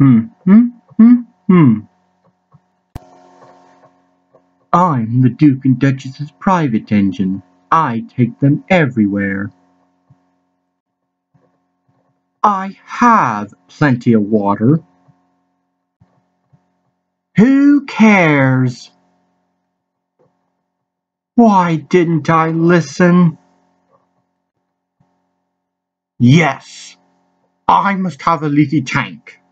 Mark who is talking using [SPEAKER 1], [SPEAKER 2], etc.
[SPEAKER 1] I'm the Duke and Duchess's private engine. I take them everywhere. I have plenty of water. Who cares? Why didn't I listen? Yes, I must have a leaky tank.